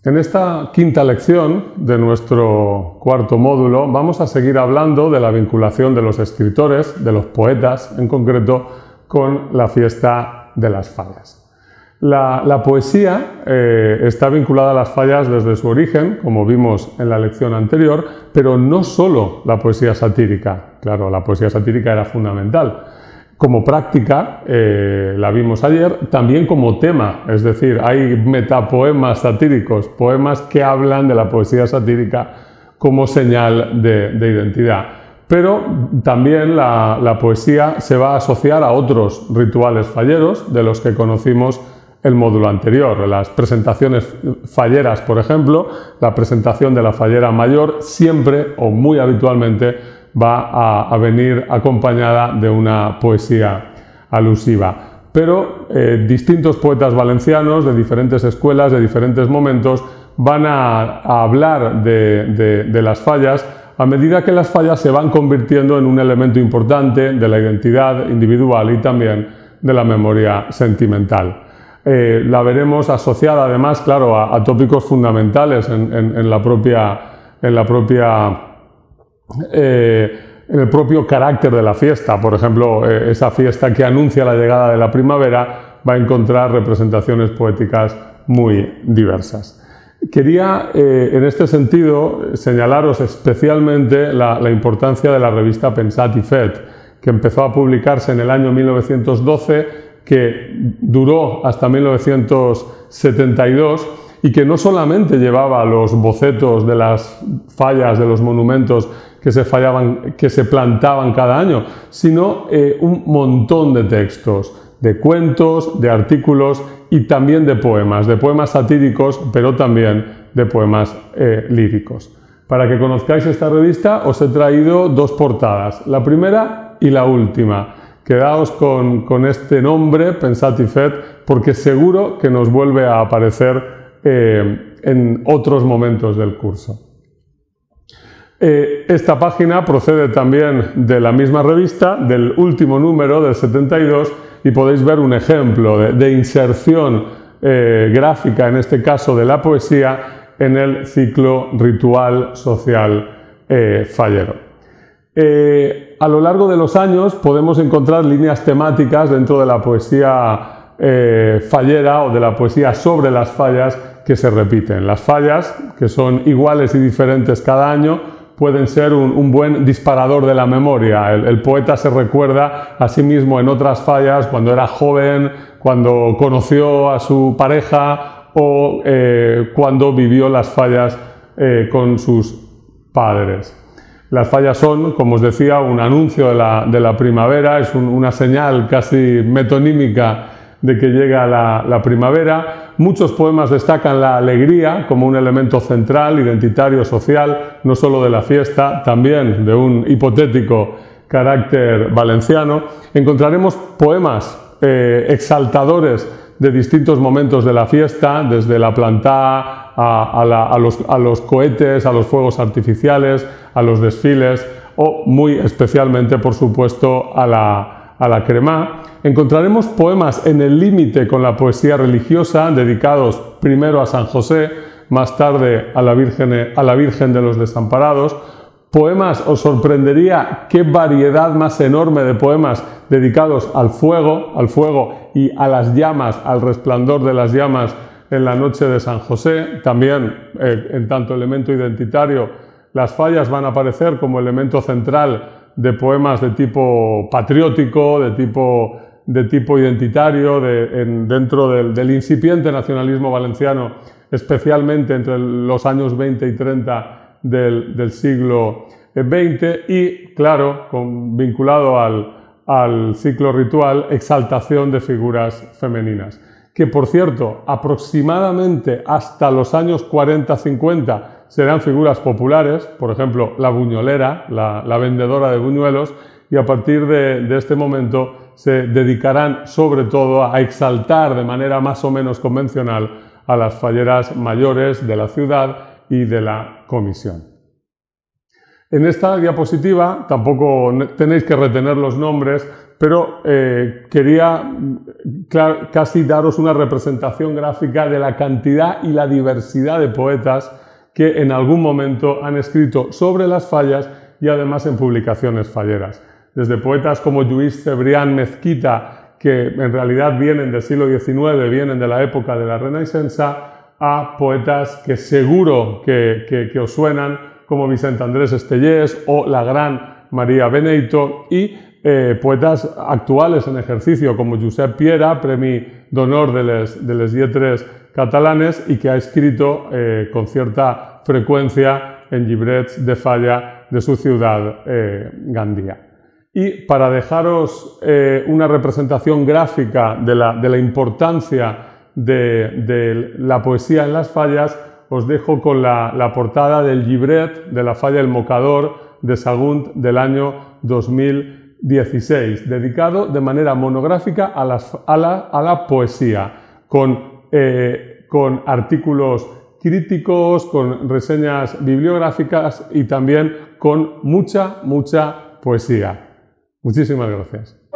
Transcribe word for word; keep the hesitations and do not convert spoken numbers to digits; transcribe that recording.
En esta quinta lección de nuestro cuarto módulo vamos a seguir hablando de la vinculación de los escritores, de los poetas en concreto, con la fiesta de las fallas. La, la poesía eh, está vinculada a las fallas desde su origen, como vimos en la lección anterior, pero no solo la poesía satírica. Claro, la poesía satírica era fundamental. Como práctica, eh, la vimos ayer, también como tema, es decir, hay metapoemas satíricos, poemas que hablan de la poesía satírica como señal de, de identidad. Pero también la, la poesía se va a asociar a otros rituales falleros de los que conocimos el módulo anterior. Las presentaciones falleras, por ejemplo, la presentación de la fallera mayor siempre o muy habitualmente va a, a venir acompañada de una poesía alusiva. Pero eh, distintos poetas valencianos de diferentes escuelas, de diferentes momentos, van a, a hablar de, de, de las fallas a medida que las fallas se van convirtiendo en un elemento importante de la identidad individual y también de la memoria sentimental. Eh, la veremos asociada además, claro, a, a tópicos fundamentales en, en, en la propia, en la propia eh, en el propio carácter de la fiesta. Por ejemplo, eh, esa fiesta que anuncia la llegada de la primavera va a encontrar representaciones poéticas muy diversas. Quería, eh, en este sentido, señalaros especialmente la, la importancia de la revista Pensat i Fet, que empezó a publicarse en el año mil novecientos doce, que duró hasta mil novecientos setenta y dos y que no solamente llevaba los bocetos de las fallas, de los monumentos que se, fallaban, que se plantaban cada año, sino eh, un montón de textos, de cuentos, de artículos y también de poemas, de poemas satíricos, pero también de poemas eh, líricos. Para que conozcáis esta revista os he traído dos portadas, la primera y la última. Quedaos con, con este nombre, Pensat i Fet, porque seguro que nos vuelve a aparecer eh, en otros momentos del curso. Eh, esta página procede también de la misma revista, del último número, del setenta y dos, y podéis ver un ejemplo de, de inserción eh, gráfica, en este caso de la poesía, en el ciclo ritual social eh, fallero. Eh, a lo largo de los años podemos encontrar líneas temáticas dentro de la poesía eh, fallera o de la poesía sobre las fallas que se repiten. Las fallas, que son iguales y diferentes cada año, pueden ser un, un buen disparador de la memoria. El, el poeta se recuerda a sí mismo en otras fallas cuando era joven, cuando conoció a su pareja o eh, cuando vivió las fallas eh, con sus padres. Las fallas son, como os decía, un anuncio de la, de la primavera, es un, una señal casi metonímica de que llega la, la primavera. Muchos poemas destacan la alegría como un elemento central, identitario, social, no solo de la fiesta, también de un hipotético carácter valenciano. Encontraremos poemas eh, exaltadores de distintos momentos de la fiesta, desde la plantá a, a, la, a, los, a los cohetes, a los fuegos artificiales, a los desfiles o muy especialmente, por supuesto, a la, a la cremá. Encontraremos poemas en el límite con la poesía religiosa, dedicados primero a San José, más tarde a la Virgen, a la Virgen de los Desamparados. Poemas, os sorprendería qué variedad más enorme de poemas dedicados al fuego, al fuego y a las llamas, al resplandor de las llamas en la noche de San José. También, eh, en tanto elemento identitario, las fallas van a aparecer como elemento central de poemas de tipo patriótico, de tipo, de tipo identitario, de, en, dentro del, del incipiente nacionalismo valenciano, especialmente entre los años veinte y treinta del, del siglo veinte y, claro, con, vinculado al, al ciclo ritual, exaltación de figuras femeninas. Que, por cierto, aproximadamente hasta los años cuarenta cincuenta serán figuras populares, por ejemplo, la buñolera, la, la vendedora de buñuelos, y a partir de, de este momento se dedicarán sobre todo a exaltar de manera más o menos convencional a las falleras mayores de la ciudad y de la comisión. En esta diapositiva tampoco tenéis que retener los nombres, pero eh, quería clar, casi daros una representación gráfica de la cantidad y la diversidad de poetas que en algún momento han escrito sobre las fallas y además en publicaciones falleras. Desde poetas como Lluís Cebrián Mezquita, que en realidad vienen del siglo diecinueve, vienen de la época de la Renaixença, a poetas que seguro que, que, que os suenan, como Vicent Andrés Estellés o la gran María Beneito, y eh, poetas actuales en ejercicio como Josep Piera, Premi d'Honor de les, de les Lletres Catalanes, y que ha escrito eh, con cierta frecuencia en llibrets de falla de su ciudad, eh, Gandía. Y para dejaros eh, una representación gráfica de la, de la importancia de, de la poesía en las fallas, os dejo con la, la portada del llibret de la falla El Mocador de Sagunt del año dos mil dieciséis, dedicado de manera monográfica a, las, a, la, a la poesía, con, eh, con artículos críticos, con reseñas bibliográficas y también con mucha, mucha poesía. Muchísimas gracias.